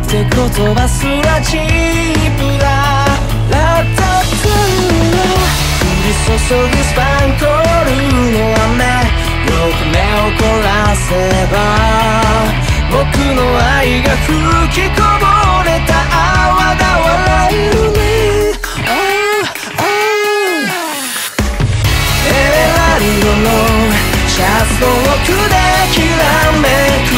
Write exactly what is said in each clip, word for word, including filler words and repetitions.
って言葉すらチープだ。ラッタトゥー降り注ぐスパンコールの雨、よく目を凝らせば僕の愛が吹きこぼれた泡が笑えるね。エメラルドのシャツの奥できらめく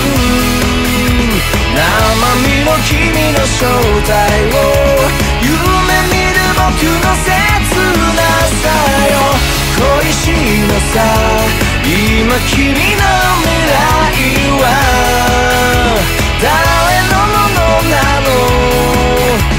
生身の君の正体を夢見る僕の切なさよ恋しいのさ。今君の未来は誰のものなの。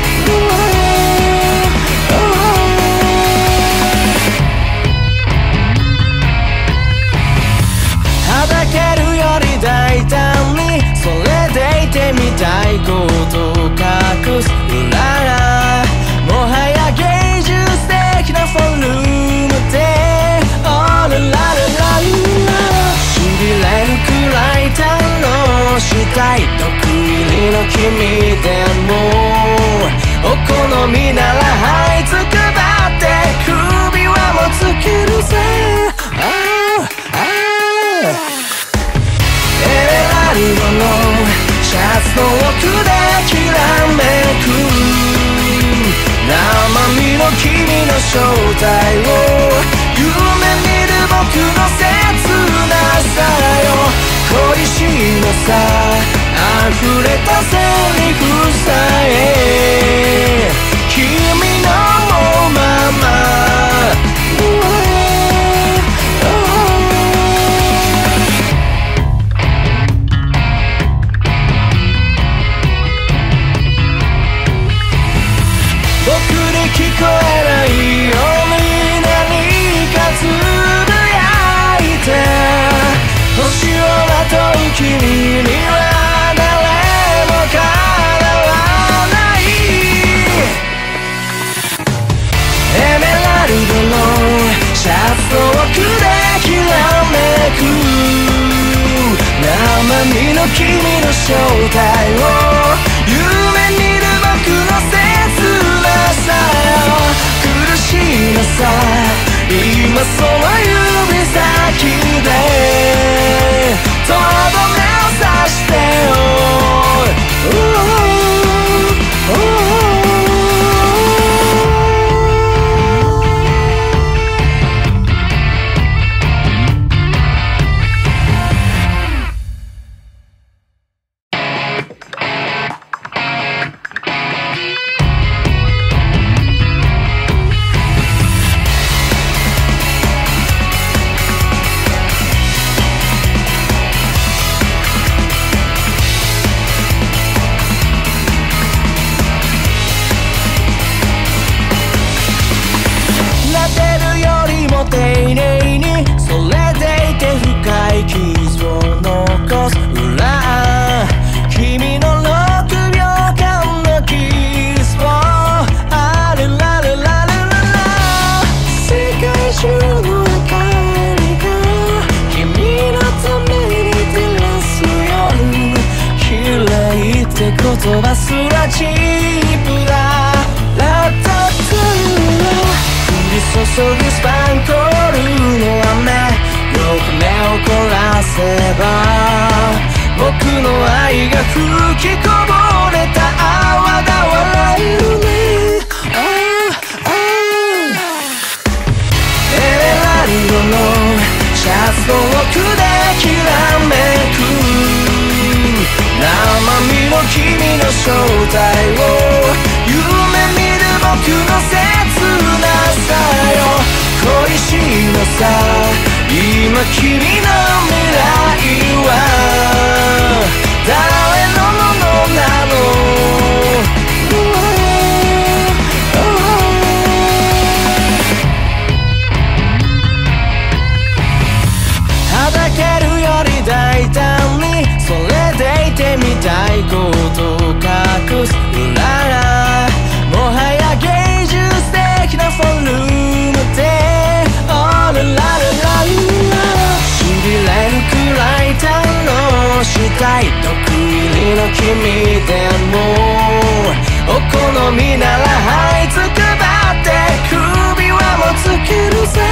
はだけるより大胆にそれでいてみたいことを隠す裏がもはや芸術的なフォルムでオーララララしびれるくらい堪能したい得意の君でもお好みなら這いつくばって首はもつけるぜ。エメラルドのシャツの奥できらめく生身の君の正体を夢見る僕の切なさよ恋しいのさ。溢れたセリフさえ君の思うまま聞こえないように何かつぶやいて星をまとう君には誰もかなわない。エメラルドのシャツの奥できらめく生身の君の正体を夢見る僕の切なさ苦しいのさ。今その指先でとどめを刺してよ。丁寧にそれでいて深い傷を残す裏君のろくびょうかんのキスをあれられられらら世界中の明かりが君のために照らす夜綺麗って言葉すらチープだ。ラッタトゥー降り注ぐスパンコールの雨よく目を凝らせば僕の愛が吹きこぼれた泡が笑えるね。エメラルドのシャツの奥できらめく生身の君の正体を夢見る僕の切なさよ恋しいのさ。今君の未来は誰のものなの。はだけるより大胆にそれでいてみたいことを隠す裏がもはや芸術的なフォルムでオーララララしびれるくらい堪能したい得意の君でも好みなら這いつくばって首輪もつけるぜ。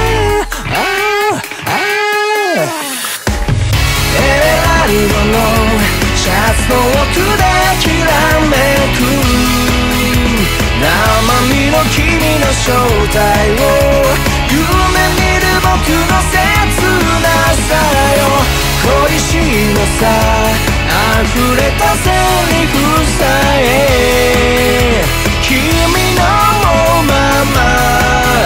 エメラルドのシャツの奥できらめく生身の君の正体を夢見る僕の切なさよ。恋しのさ溢れたセリフさえ君のまま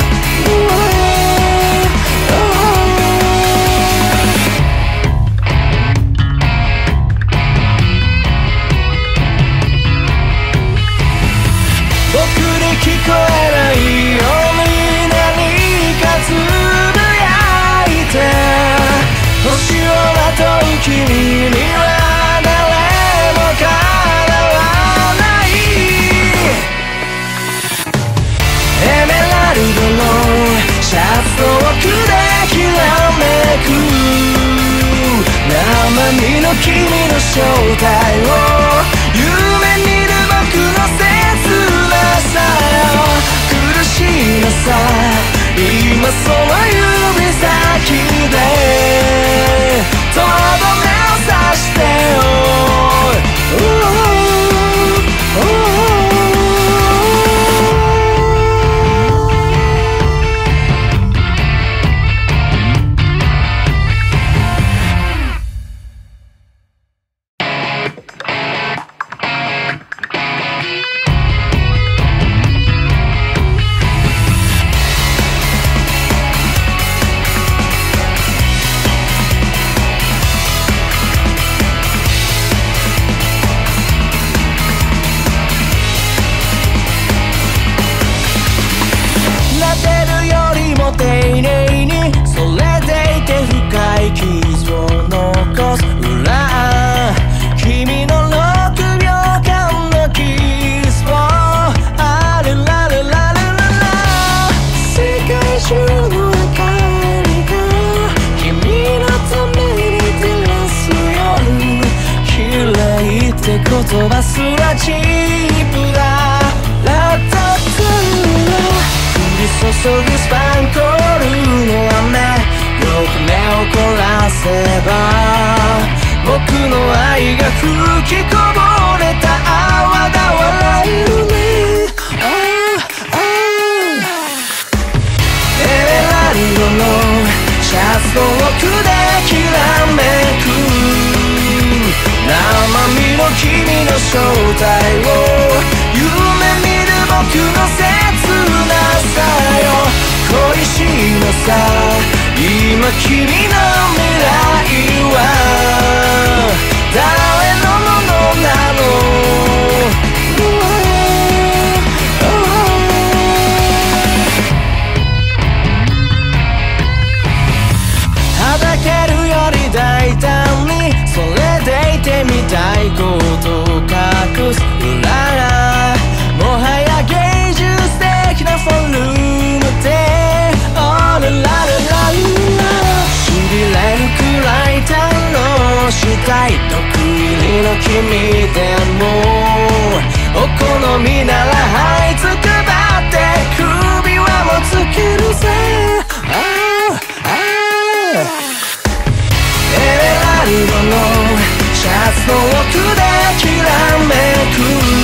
僕に聞こえないように何かつぶやいて星をまとう君には誰もかなわないエメラルドのシャツの奥できらめく生身の君の正体を夢見る僕の切なさよ。苦しいのさ今その指先でとどめを刺してよ。丁寧にそれでいて深い傷を残す裏君のろくびょうかんのキスをあれられられらら世界中の明かりが君のために照らす夜綺麗って言葉すらチープだ。ラッタトゥー降り注ぐスパンコールの雨よく目を凝らせば僕の愛が吹きこぼれた泡が笑えるね。エメラルドのシャツの奥できらめく生身の君の正体を夢見る僕の切なさよ。恋しいのさ今君の未来は誰のものなの。はだけるより大胆にそれでいてみたいことを隠す裏もはや芸術的なフォルムでオーララララしびれるくらい楽したい得意の君でもお好みなら這いつくばって首輪もつけるぜ。エメラルドのシャツの奥できらめく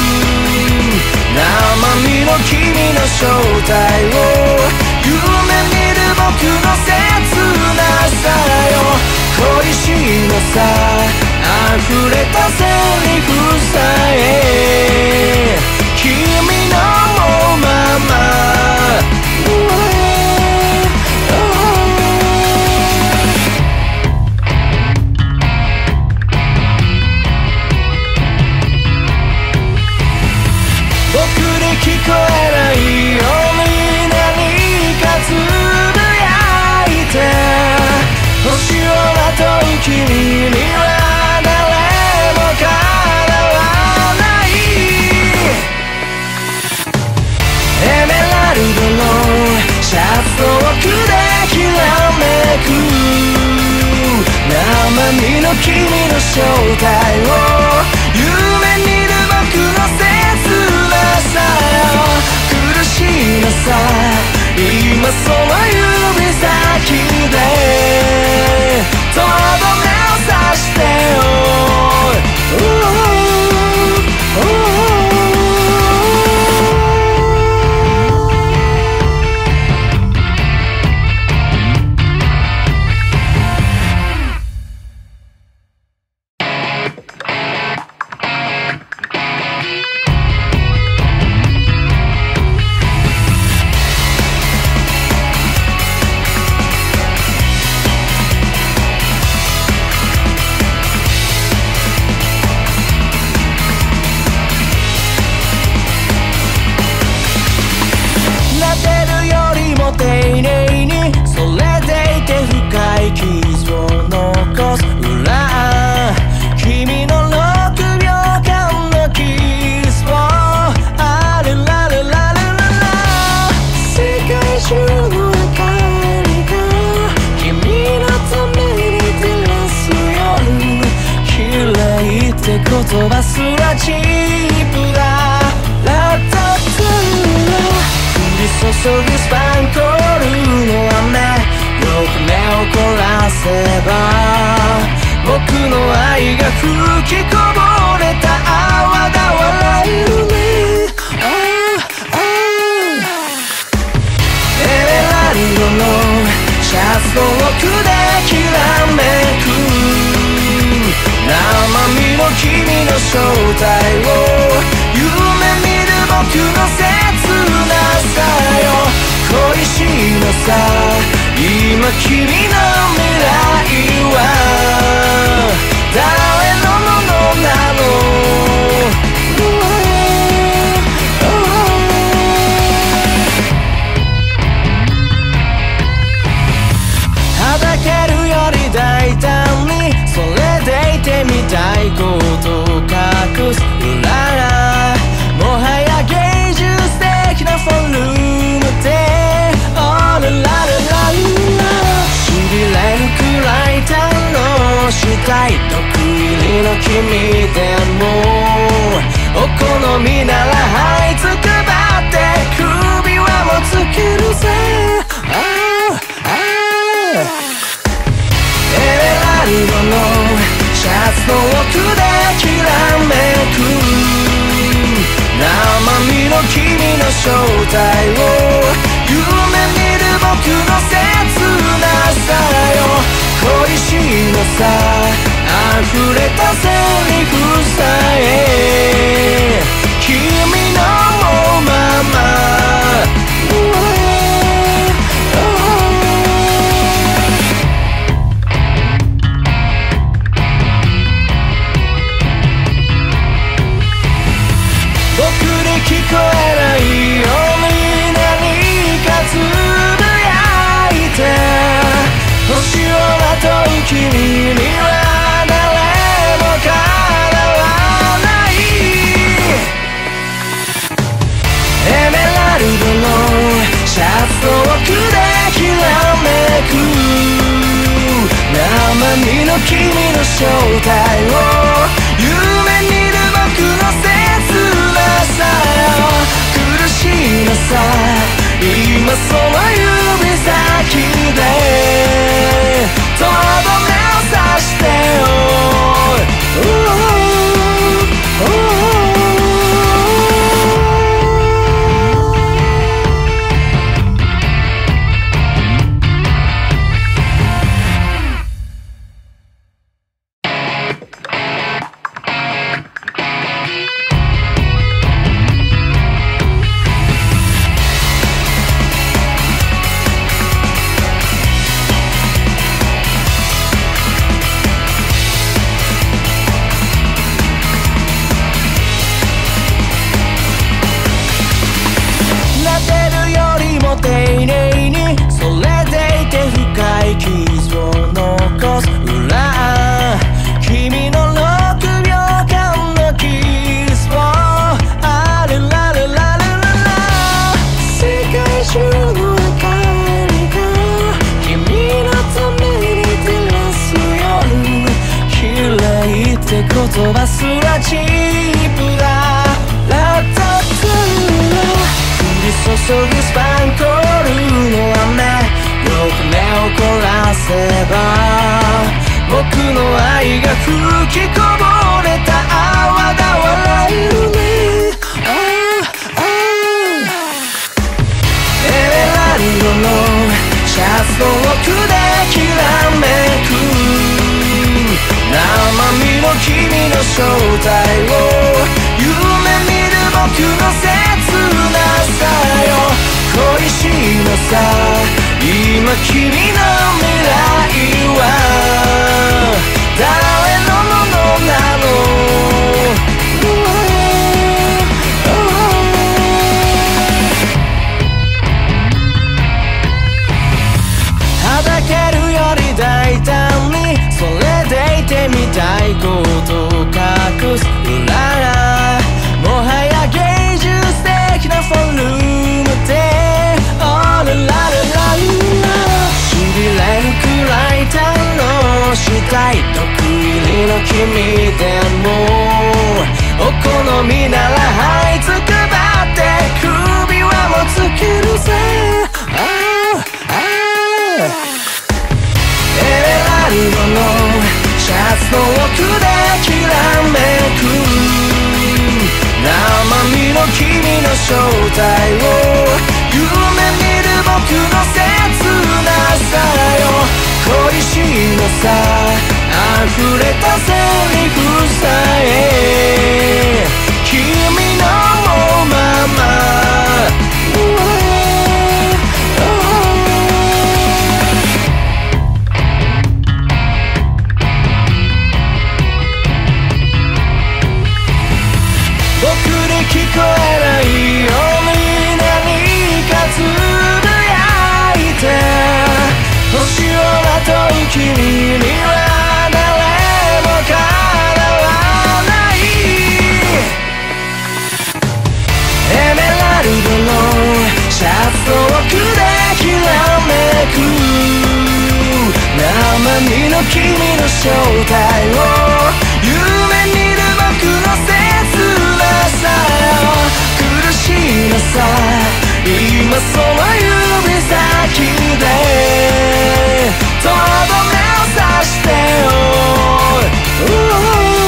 生身の君の正体を夢見る僕の切なさよ。恋しいのさ溢れたセリフさえ君のまま僕に聞こえないように何かつぶやいて星をまとう君には誰もかなわないエメラルドのシャツの奥できらめく生身の君の正体を夢見る僕の切なさチープだ。ラッタッタ降り注ぐスパンコールの雨、よく目を凝らせば僕の愛が吹きこぼれた泡が笑えるね。エメラルドのシャツの奥できらめく生身の君の正体を夢見る僕の切なさよ恋しいのさ。今君の未来は誰のものなの。はだけるより大胆にそれでいてみたいことを隠す裏がもはや芸術的なフォルムでオーラララララしびれるくらい堪能したい毒入りの君でもお好みなら這いつくばって首輪もつけるぜ。エメラルドのシャツの奥できらめく生身の君の正体を夢見る僕の切なさよ恋しいのさ。溢れたセリフさえ君の思うまま聞こえないように何かつぶやいて星をまとう君には誰もかなわない。エメラルドのシャツの奥できらめく生身の君の正体を夢見る僕の切なさ苦しいのさ。今その指先でとどめを刺してよ。丁寧にそれでいて深い傷を残す裏君のろくびょうかんのキスをあれられられらら世界中の明かりが君のために照らす夜綺麗って言葉すらチープだ。ラッタッタ降り注ぐスパンコールの雨よく目を凝らせば僕の愛が吹きこぼれた泡が笑えるね。エメラルドのシャツの奥できらめく生身の君の正体を夢見る僕の切なさよ恋しいのさ。今君の未来は誰のものなの。はだけるより大胆にそれでいてみたいことを隠す裏がもはや芸術的なフォルムでオーラララララしびれるくらい堪能したい毒入りの君でもお好正体を夢見る僕の切なさよ恋しのさ溢れたセリフさえ君のまま僕に聞こえないように何かつぶやいて星をまとう君には誰もかなわないエメラルドのシャツの奥できらめく生身の君の正体を夢見る僕の切なさ苦しいのさ今その指先でとどめを刺してよ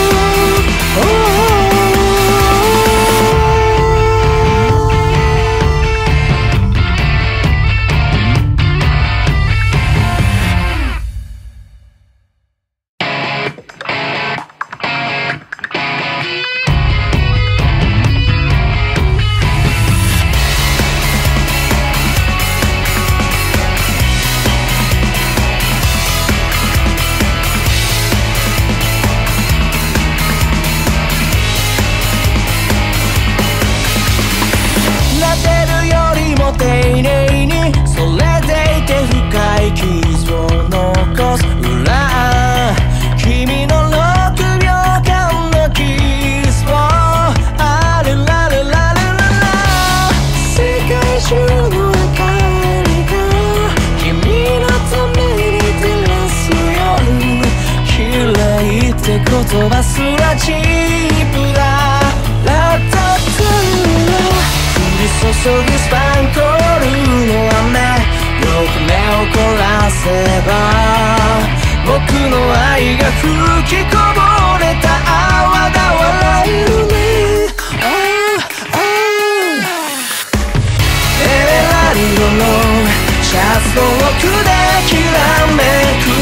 丁寧にそれでいて深い傷を残す裏君のろくびょうかんのキスをあれられられらら世界中の明かりが君のために照らす夜綺麗って言葉すらチープだラッタトゥラ注ぐスパンコールの雨よく目を凝らせば僕の愛が吹きこぼれた泡が笑えるね、oh, oh エメラルドのシャツの奥できらめく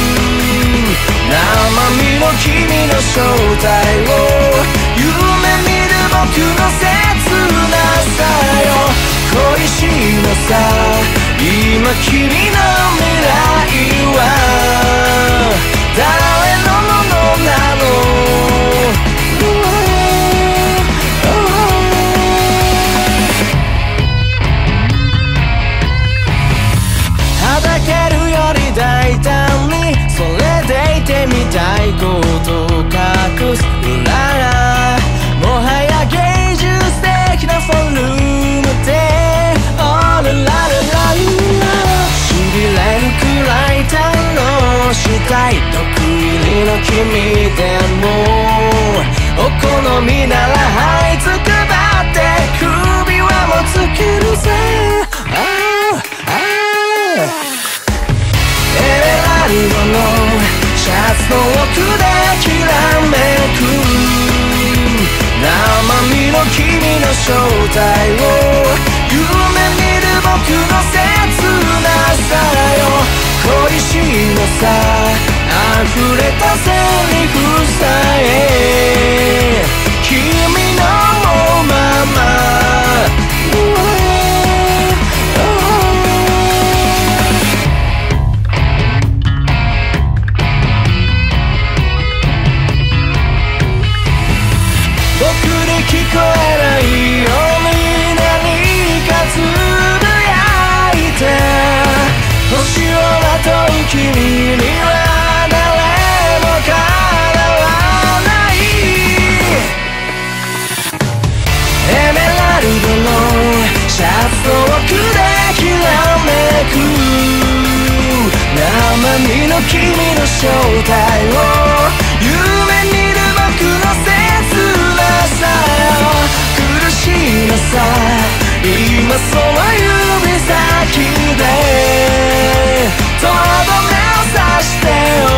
生身の君の正体を夢見る僕の切なさよ恋しいのさ今君の未来は誰のものなのはだけるより大胆にそれでいてみたいことを隠す裏もはや芸術的なフォルムでオーラララララしびれるくらい堪能したい得意の君でもお好みなら這いつくばって首はもつけるぜ、oh, oh エメラルドのシャツの奥できらめく生身の君の正体を夢見る僕の切なさよ恋しのさ溢れたセリフさえ君のまま、僕に聞こえないように何かつぶやいて星をまとう君には誰もかなわないエメラルドのシャツの奥できらめく生身の君の正体を夢見る僕の切なさ苦しいのさ今その指先でとどめを刺してよ、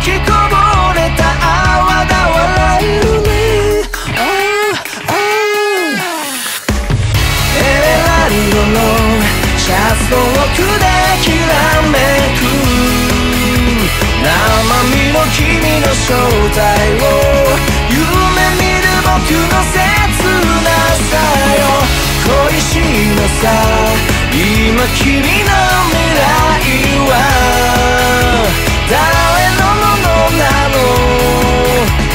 きこぼれた泡が笑えるね。エメラルドのシャツの奥できらめく生身の君の正体を夢見る僕の切なさよ恋しいのさ今君の未来は誰のものなの。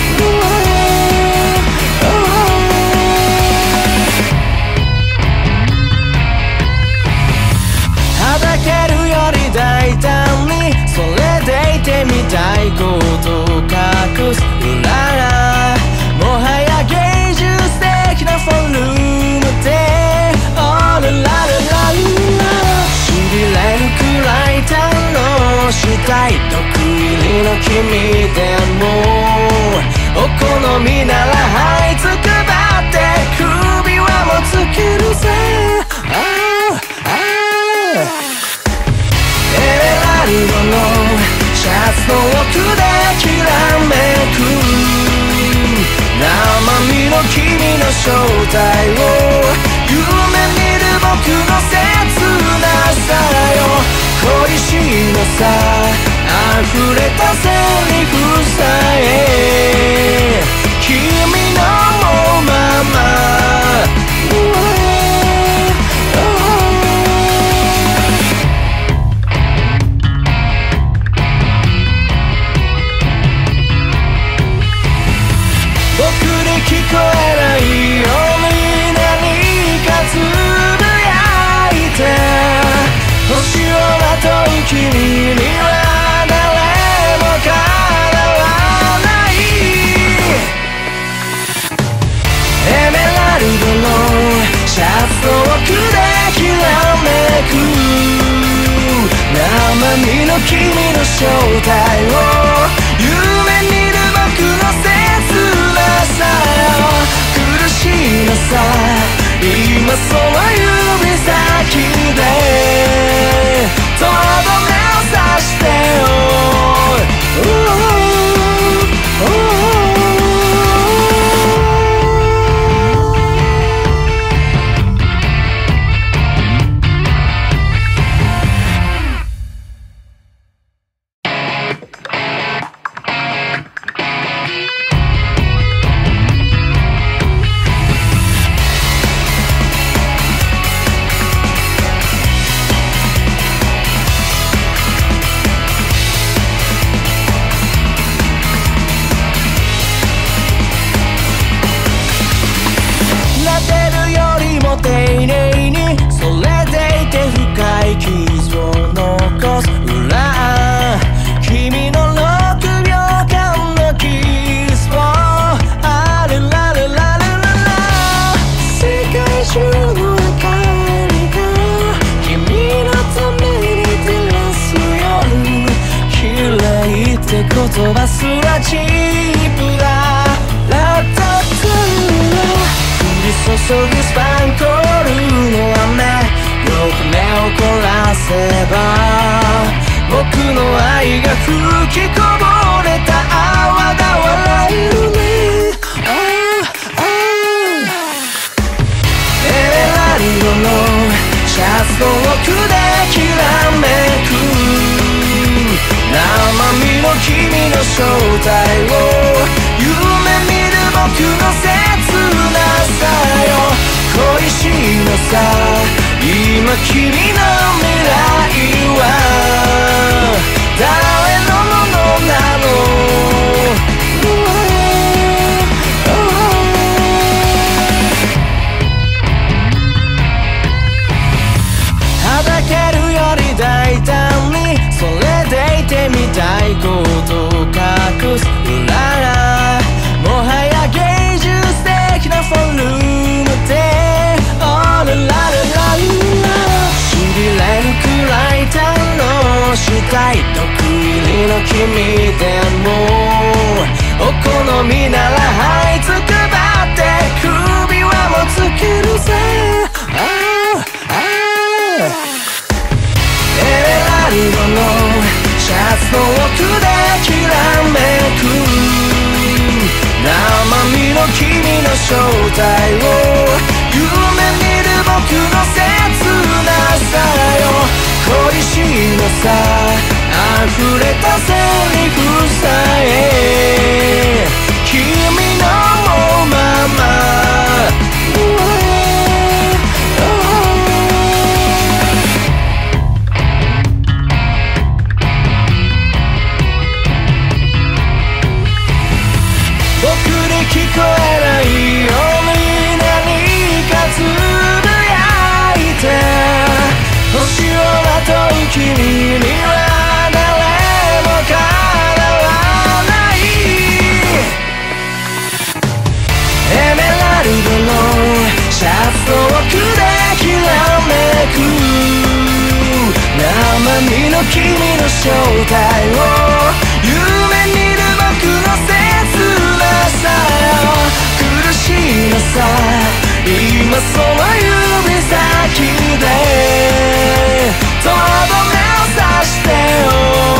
はだけるより大胆にそれでいてみたいことを隠す裏がもはや芸術的なフォルムでオーラララララしびれるくらい堪能したい毒入りの君でもお好みなら這いつくばって首輪もつけるぜ。エメラルドのシャツの奥できらめく生身の君の正体を夢見る僕の切なさよ恋しいのさ溢れたセリフさえ君の思うまま聞こえないように何かつぶやいて星をまとう君には誰もかなわないエメラルドのシャツの奥できらめく生身の君の正体を夢見る僕の切なさ苦しいのさ今その指先でとどめを刺してよ。丁寧にそれでいて深い傷を残す裏君のろくびょうかんのキスをあれられられらら世界中の明かりが君のために照らす夜綺麗って言葉すらチープだラッタトゥー降り注ぐスパンコールの雨よく目を凝らせば僕の愛が吹きこぼれた泡が笑えるね。エメラルドのシャツの奥できらめく生身の君の正体を夢見る僕の切なさよ恋しいのさ今君の未来は誰のものなの。はだけるより大胆にそれでいてみたいことを隠す裏がもはや芸術的なフォルムでオーラララララしびれるくらい堪能したい毒入りの君でもお好みなら這いつくばって首輪もつけるぜ。エメラルドのシャツの奥できら正体を夢見る僕の切なさよ恋しのさ溢れたセリフさえ君の思うまま聞こえないように何かつぶやいて星をまとう君には誰もかなわないエメラルドのシャツの奥できらめく生身の君の正体を夢見る僕の切なさ苦しいのさ今その指先でとどめを刺してよ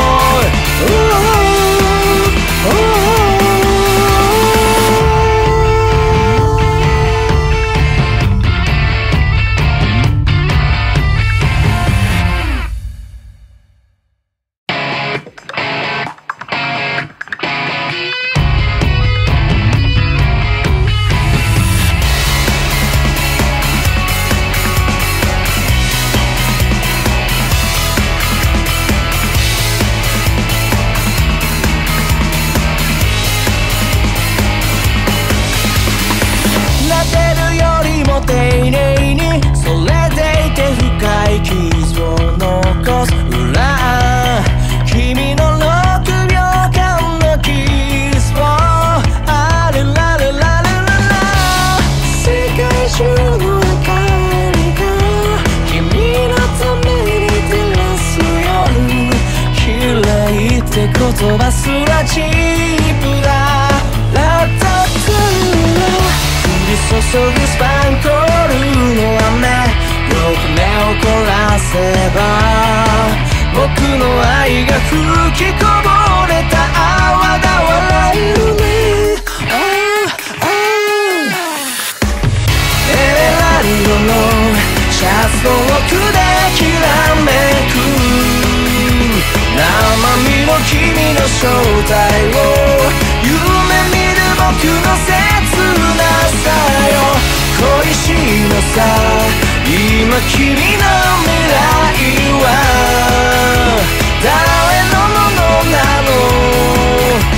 丁寧にそれでいて深い傷を残す裏君のろくびょうかんのキスをあれられられらら世界中の明かりが君のために照らす夜綺麗って言葉すらチープだラッタトゥー注ぐスパンコールの雨よく目を凝らせば僕の愛が吹きこぼれた泡が笑えるね、oh, oh エメラルドのシャツの奥できらめく生身の君の正体を夢見る僕の切なさよ恋しいのさ今君の未来は誰のものなの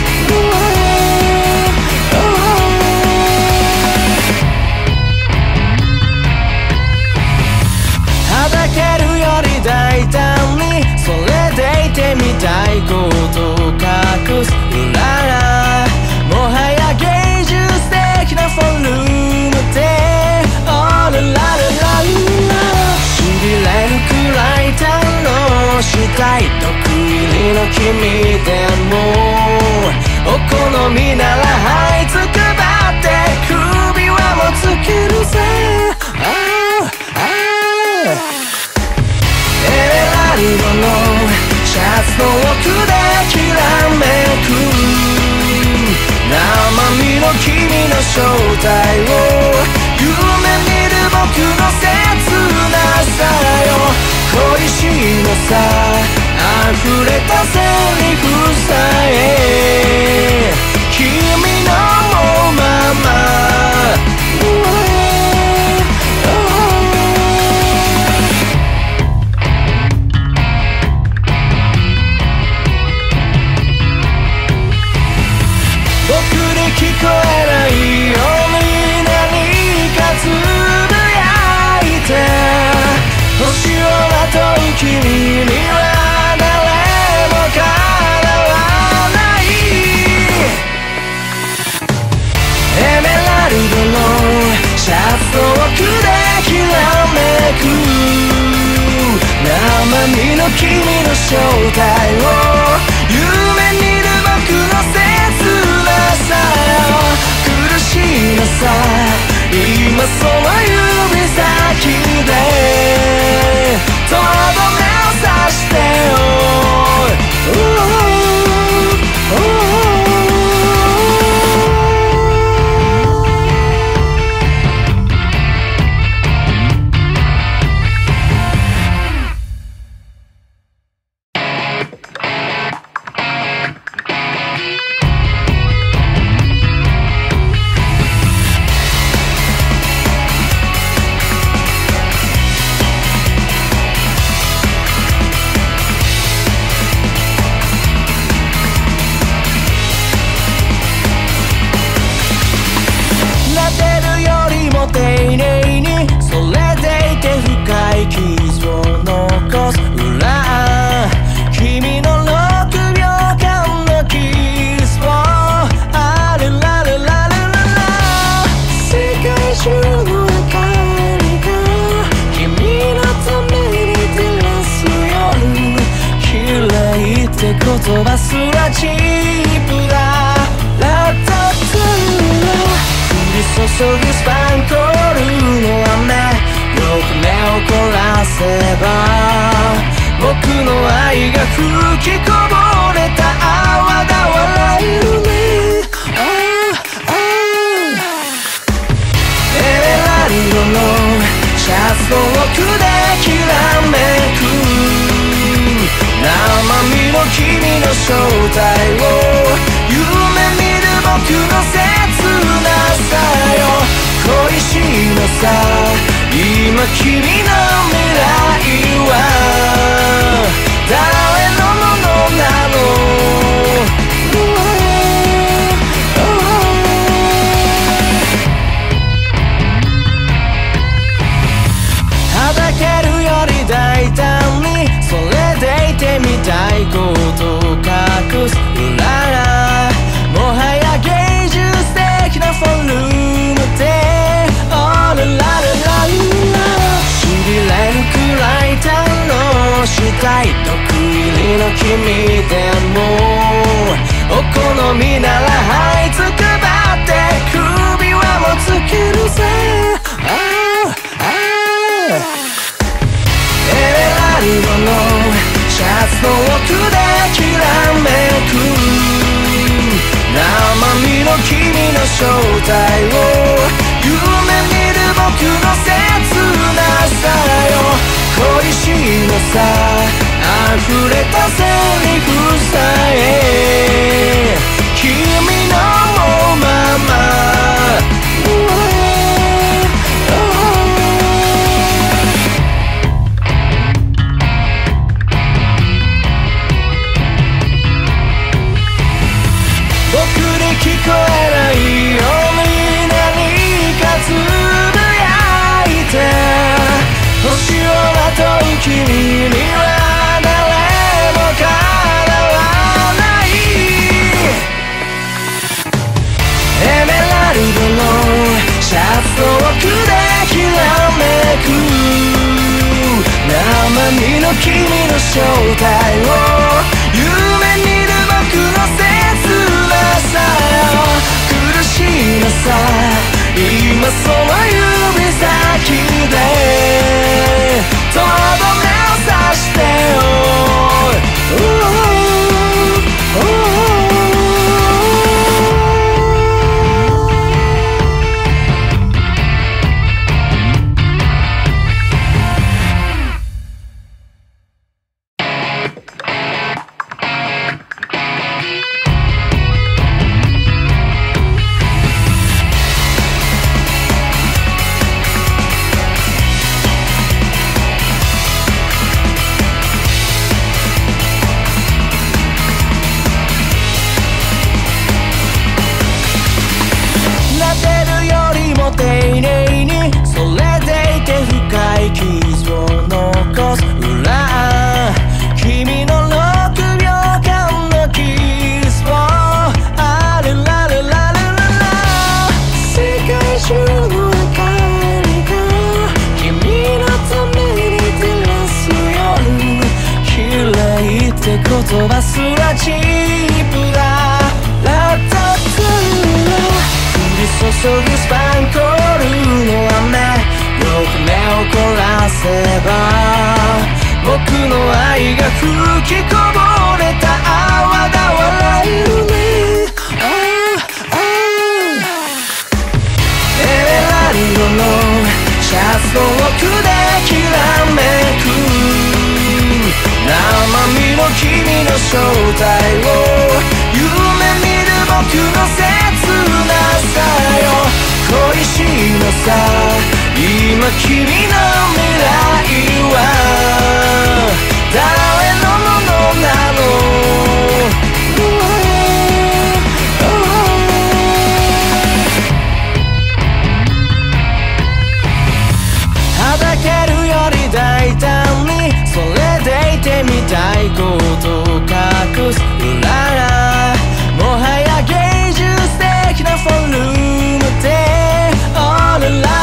はだけるより大胆にそれでいてみたいことを隠す裏もはや芸術的なフォルムでオーラララララしびれるくらい堪能したい毒入りの君でもお好みなら這いつくばって首輪もつけるぜ、oh, oh エメラルドのシャツの奥できらめく生身の君の正体を夢見る僕の切なさよ恋しのさ溢れたセリフさえ君の思うまま、聞こえないように何かつぶやいて星をまとう君には誰もかなわないエメラルドのシャツの奥できらめく生身の君の正体を夢見る僕の切なさ苦しいのさ今その指先でとどめを刺してよ、oh, oh, oh 中の明かりが君のために照らす夜、綺麗って言葉すらチープだ。ラッタトゥー降り注ぐスパンコールの雨、よく目を凝らせば僕の愛が吹きこぼれた泡が笑えるね。エメラルドのシャツの奥できらめく生身の君の正体を夢見る僕の切なさよ、恋しいのさ今君の未来は誰のものなの。はだけるより大胆にそれでいてみたいことを隠す裏がもはや芸術的なフォルムでオーララララしびれるくらい楽したい得意の君でもお好みなら這いつくばって首輪もつけるぜ。エメラルドのシャツの奥できらめく生身の君の正体を夢見る僕の切なさよ、恋しいのさ溢れたセリフさえ君のまま僕に聞こえないように何かつぶやいて星をまとう君には誰もかなわない。エメラルドのシャツの奥できらめく生身の君の正体を夢見る僕の切なさよ、苦しいのさ今その指先でとどめを刺してよ。丁寧にそれでいて深い傷を残す裏、君のろくびょうかんのキスをあれられられらら世界中の明かりが君のために照らす夜、綺麗って言葉すらチープだ。ラッタトゥー降り注ぐスパンコールの雨、よく目を凝らせば僕の愛が吹きこぼれた泡が笑えるね。エメラルドのシャツの奥できらめく生身の君の正体を夢見る僕の切なさよ、恋しいのさ今君の未来は誰のものなの。はだけるより大胆にそれでいてみたいことを隠す裏がもはや芸術的なフォルムでオーララ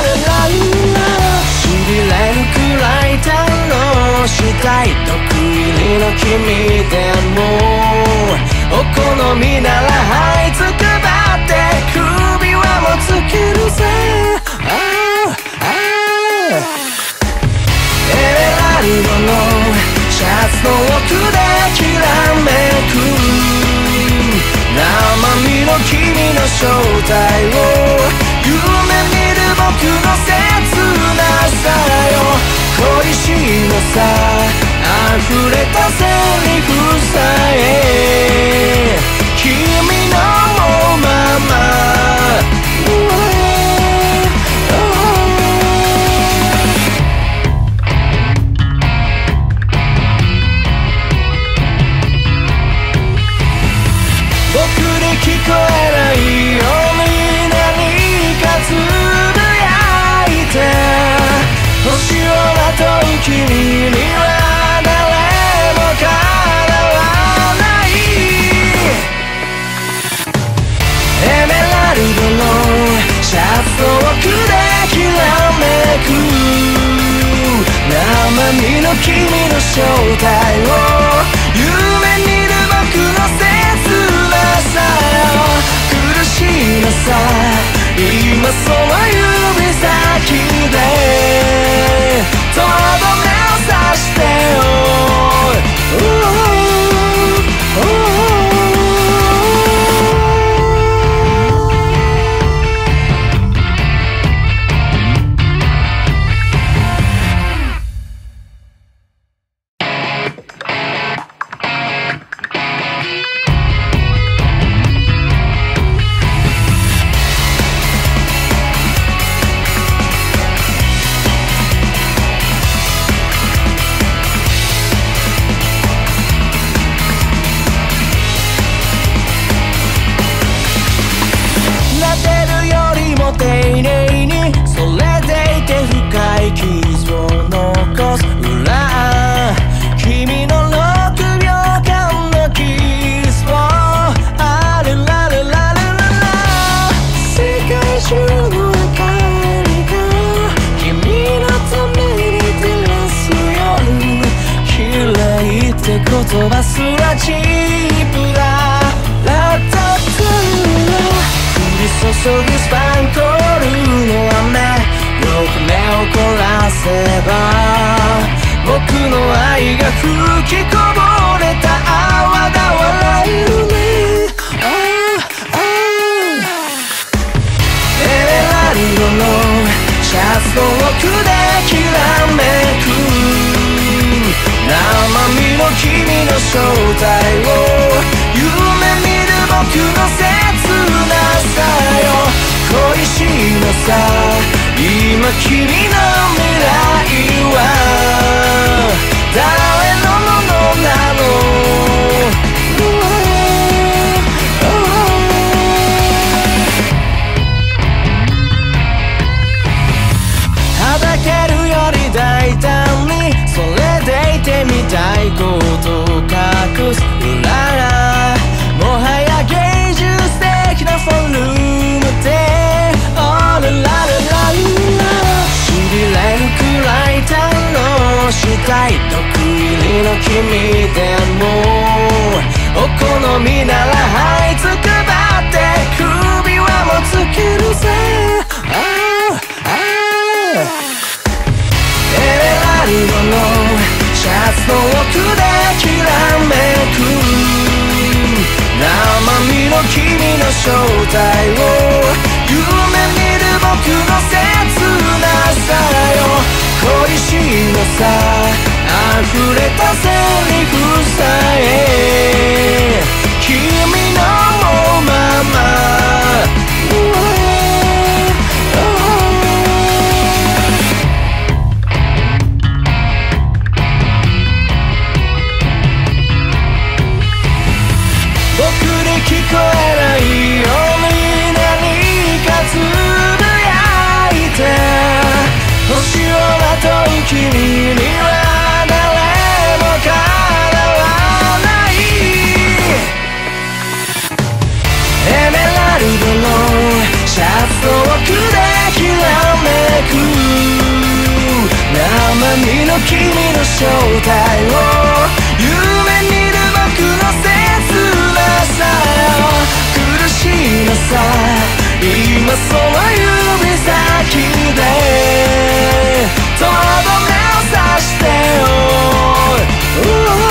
したい毒入りの君でもお好みなら這いつくばって首輪もつけるぜ、ああエメラルドのシャツの奥できらめく生身の君の正体を夢見る僕の切なさよ恋しのさ溢れたセリフさえ君のまま聞こえないように何かつぶやいて星をまとう君には誰もかなわないエメラルドのシャツの奥できらめく生身の君の正体を夢見る僕の切なさ苦しいのさ今その指先でとどめを刺してよ丁寧にそれでいて深い傷を残す裏君のろくびょうかんのキスをあれられられらら世界中の明かりが君のために照らす夜綺麗って言葉すらチープだラッタッタ降り注ぐスパンコールの雨よく目を凝らせば僕の愛が吹きこぼれた泡が笑えるね、ああエメラルドのシャツの奥できらめく生身の君の正体を夢見る僕の切なさよ恋しいのさ今君の未来は誰のものなのはだけるより大胆にそれでいてみたいことを隠す裏がもはや芸術的なフォルムでオーラララララしびれるくらい堪能したい毒入りの君でもお好みなら這いつくばって首輪もつけるぜ、ああエメラルドのシャツの奥できらめく生身の君の正体を夢見る僕の切なさよ恋しのさ溢れたセリフさえ君のまま聞こえないように何かつぶやいて星をまとう君には誰もか身の君の正体を夢見る僕の切なさよ苦しいのさ今その指先でとどめを刺してよ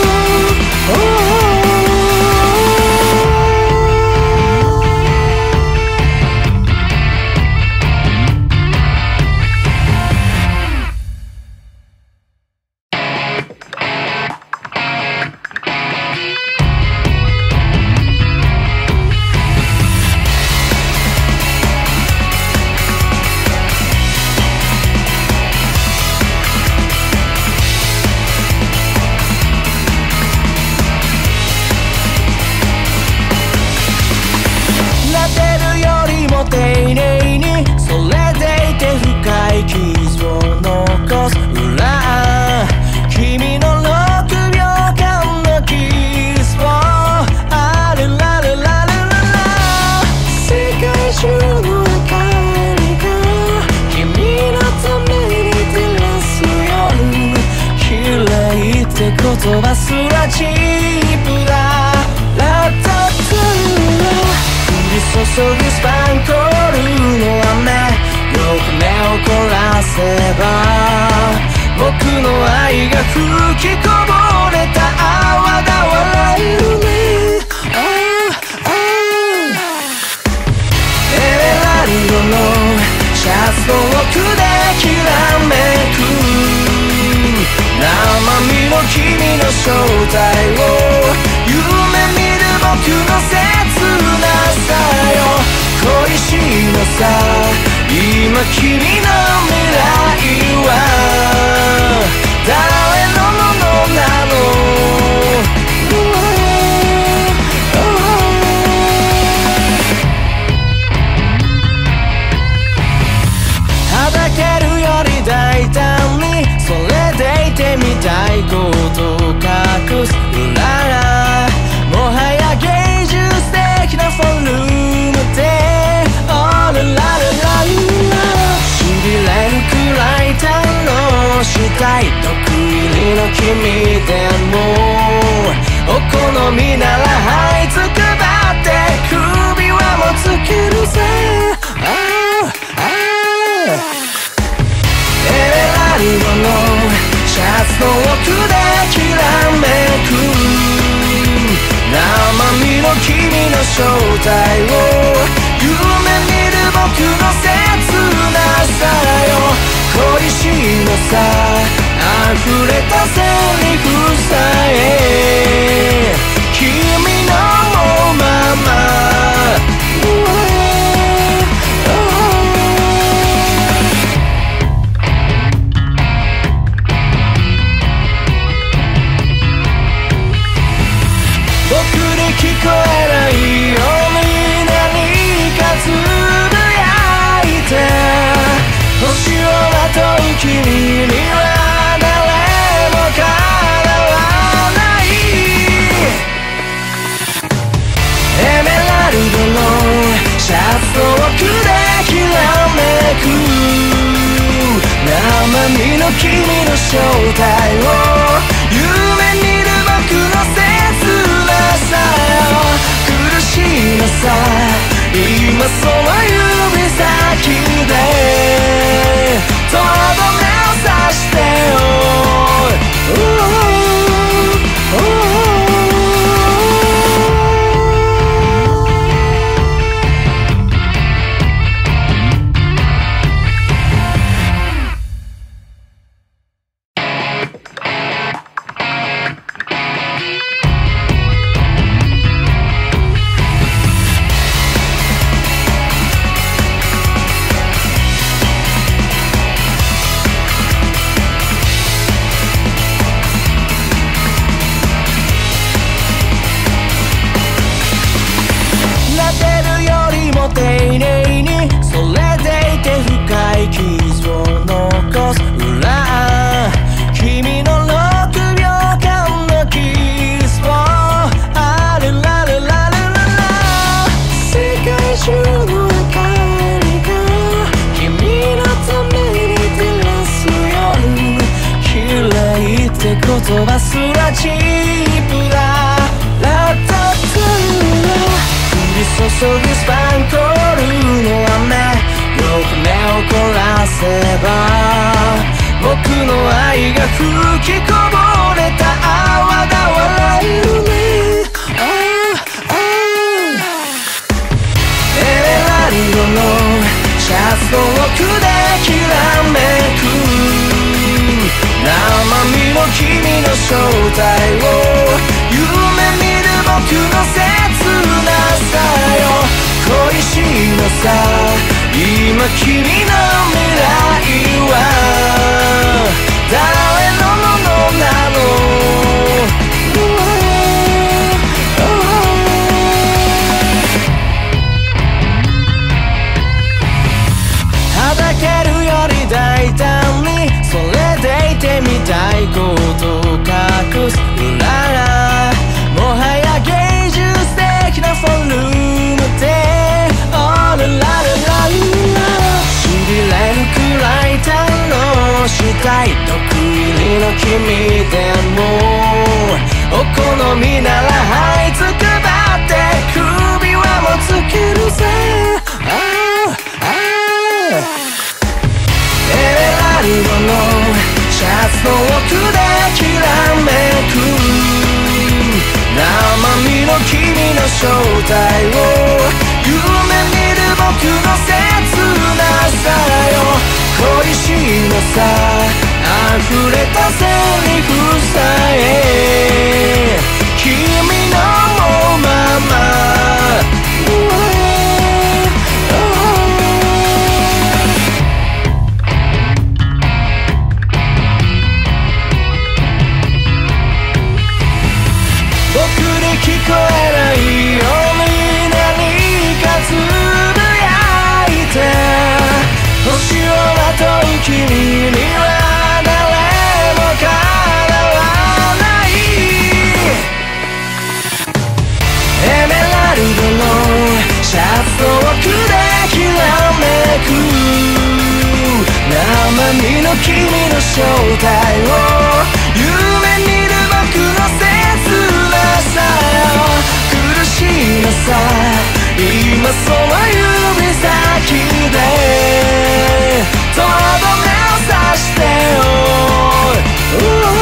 言葉すらチープだラッタトゥー降り注ぐスパンコールの雨よく目を凝らせば僕の愛が吹きこぼれた泡が笑えるね、oh, oh エメラルドのシャツの奥できらめく生身の君の正体を夢見る僕の切なさよ恋しいのさ今君の未来は誰のものなのはだけるより大胆にそれでいてみたいことを隠す裏がもはや芸術的なフォルムでオーラララララしびれるくらい堪能したい得意の君でもお好みなら這いつくばって首はもつけるぜ、ah, ahエメラルドのシャツの奥できらめく生身の君の正体を夢見る僕の切なさよ恋しいのさ溢れたセリフさえ君の思うまま聞こえないように何かつぶやいて星をまとう君には誰もかなわないエメラルドのシャツの奥できらめく生身の君の正体を夢見る僕の切なさ苦しいのさ今その指先でとどめを刺してよ、oh, oh, oh 愛が吹きこぼれた泡が笑えるね。エメラルドのシャツの奥できらめく生身の君の正体を夢見る僕の切なさよ恋しいのさ今君の未来は誰のものなの。はだけるより大胆にそれでいてみたいことを隠す裏がもはや芸術的なフォルムでオーララララしびれるくらい堪能したい毒入りの君でもお好みなら這いつくばって首輪もつけるぜ。エメラルドのシャツの奥できらめく生身の君の正体を夢見る僕の切なさよ恋しいのさ溢れたセリフさえ君の思うまま聞こえないように何かつぶやいて星をまとう君には誰もかなわないエメラルドのシャツの奥できらめく生身の君の正体を夢見る僕の切なさ苦しいのさ今その指先でとどめを刺してよ。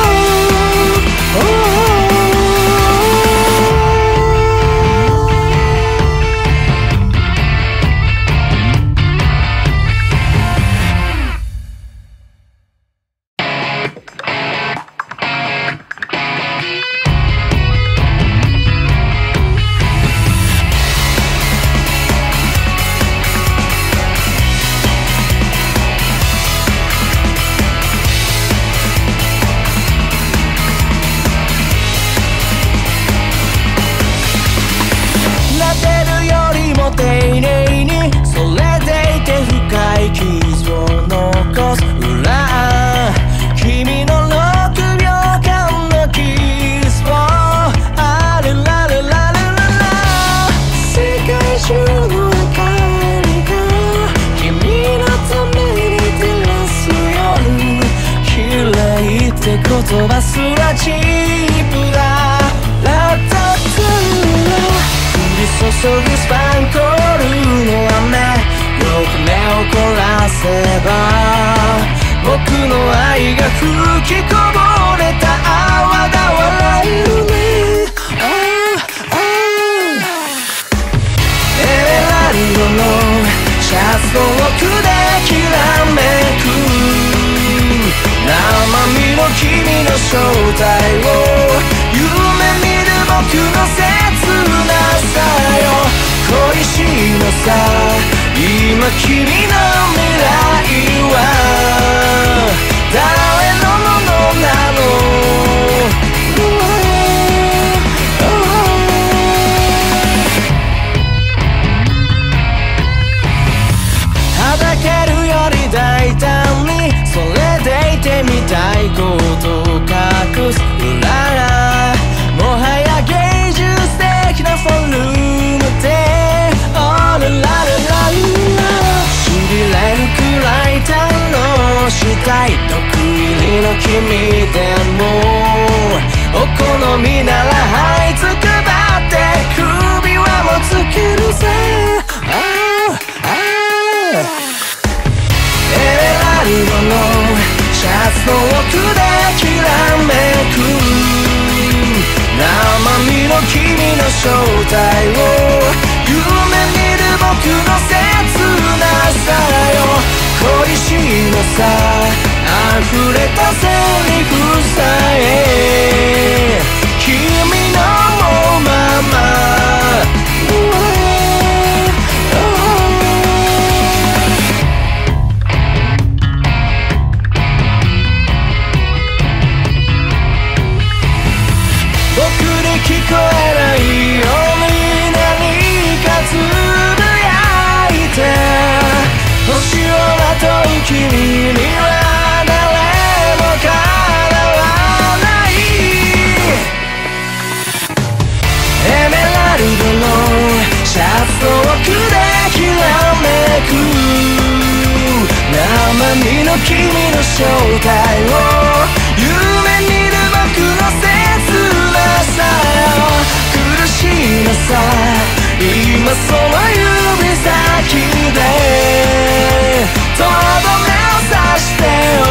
丁寧にそれでいて深い傷を残す裏君のろくびょうかんのキスをあれられられらら世界中の明かりが君のために照らす夜綺麗って言葉すらチープだラッタッタラ降り注ぐスパンコールの雨よく目を凝らせば僕の愛が吹きこぼれた泡が笑えるね。エメラルドのシャツの奥できらめく生身の君の正体を夢見る僕の切なさよ恋しいのさ今君の未来は誰のものなの。はだけるより大胆にそれでいてみたいことを隠す裏がもはや芸術的なフォルムでオーララララしびれるくらい堪能したい毒入りの君でもお好みなら這いつくばって首輪もつけるぜ。エメラルドのシャツの奥できらめく生身の君の正体を夢見る僕の切なさよ恋しいのさ溢れたセリフさえ君の思うまま聞こえないように何かつぶやいて星をまとう君には誰もかなわないエメラルドのシャツの奥できらめく生身の君の正体を夢見る僕の切なさ苦しいのさ今その指先でとどめを刺してよ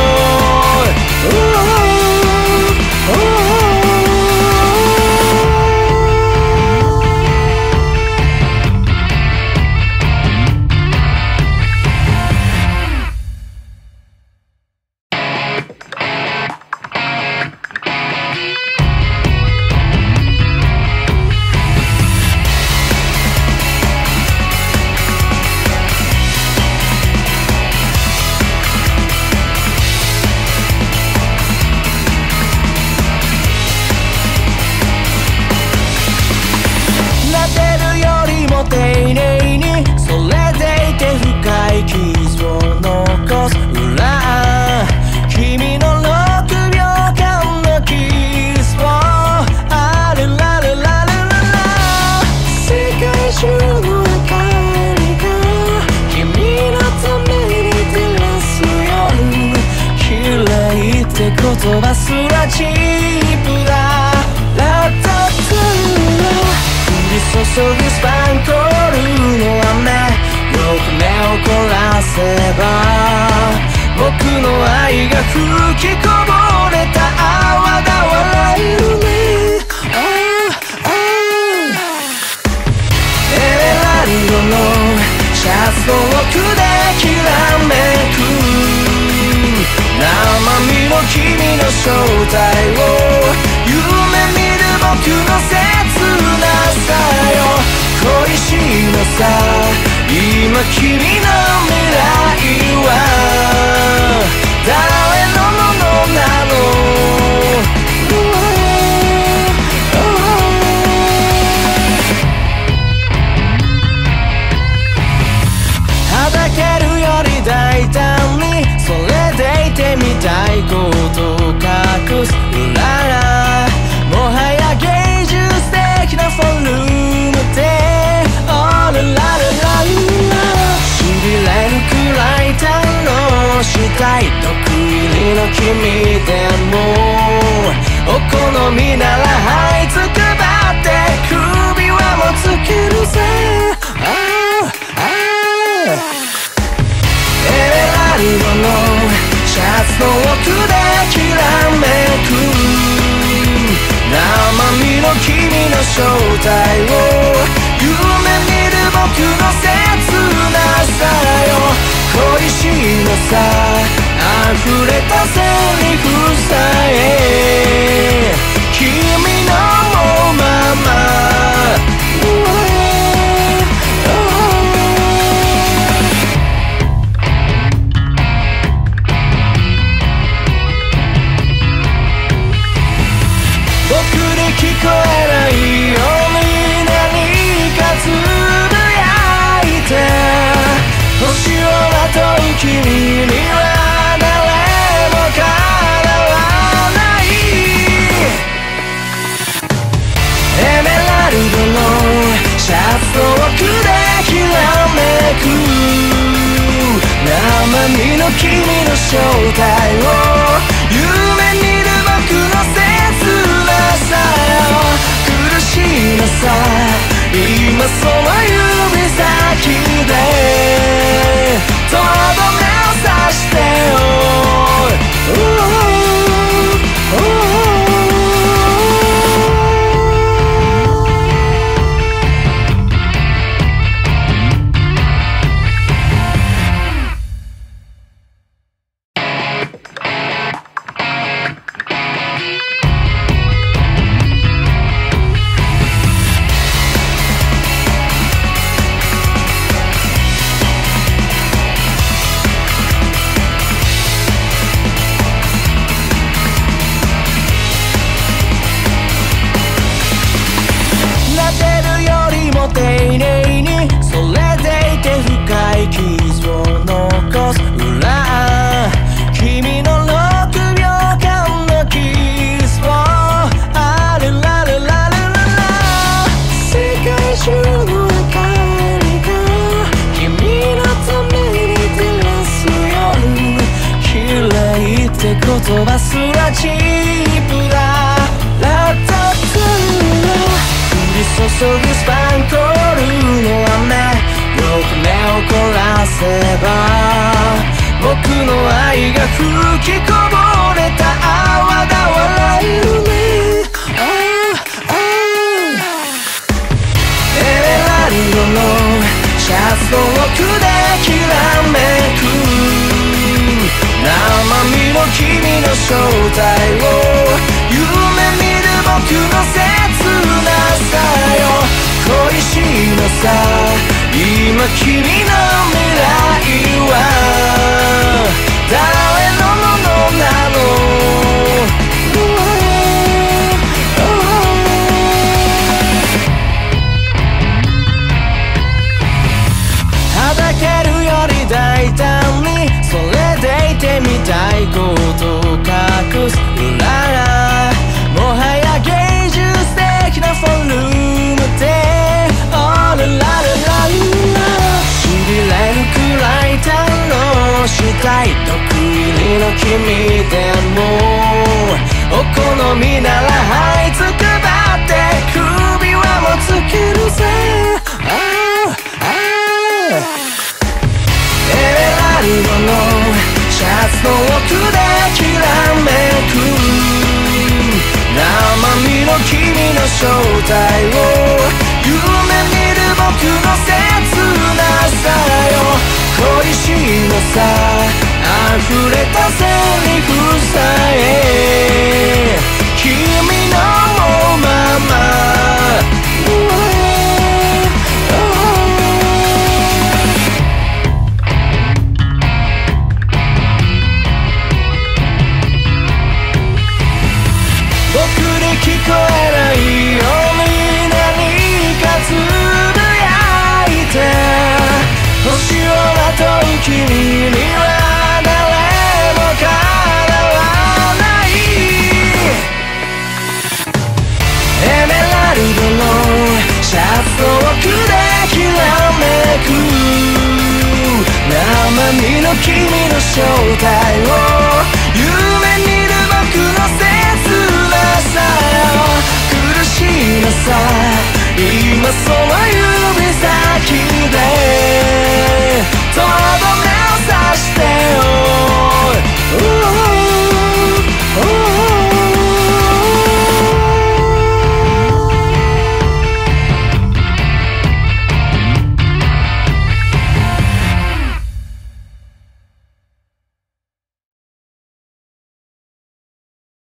丁寧にそれでいて深い傷を残す裏君のろくびょうかんのキスをあれられられらら世界中の明かりが君のために照らす夜綺麗って言葉すらチープだラッタッタ降り注ぐスパンコールの雨よく目を凝らせば僕の愛が吹きこぼれた泡が笑えるね、oh, oh. エメラルドのシャツの奥できらめく生身の君の正体を夢見る僕の切なさよ恋しいのさ今君の未来は誰のものなのはだけるより大胆にそれでいてみたいことを隠す裏もはや芸術的なフォルムでオーラララララしびれるくらい堪能したい毒入りの君でもお好みなら這いつくばって首はもつけるぜ、oh, oh. エメラルドのシャツの奥できらめく生身の君の正体を夢見る僕の切なさよ恋しいのさ溢れたセリフさえ君の思うまま、僕に聞こえないように何かつぶやいて星をまとう君には誰もかなわないエメラルドのシャツの奥できらめく生身の君の正体を夢見る僕の切なさ苦しいのさ今その指先でとどめを刺してよ、oh. 言葉すらチープだ。ラッタッタ降り注ぐスパンコールの雨、よく目を凝らせば僕の愛が吹きこぼれた泡が笑えるね。エメラルドのシャツの奥できらめく生身の君の正体を夢見る僕の切なさよ。恋しいのさ今君の未来は誰のものなの。はだけるより大胆にそれでいてみたいことを隠す裏がもはや芸術的なフォルムでオーララララしびれるくらい堪能したい得意の君でもお好みなら這いつくばって首輪もつけるぜ。エメラルドのシャツの奥できらめく生身の君の正体を夢見る僕の切なさよ。恋しいのさ溢れたセリフさえ君のまま聞こえないように何かつぶやいて星をまとう君には誰もかなわない。エメラルドのシャツの奥できらめく生身の君の正体を夢見る僕の切なさ苦しいのさ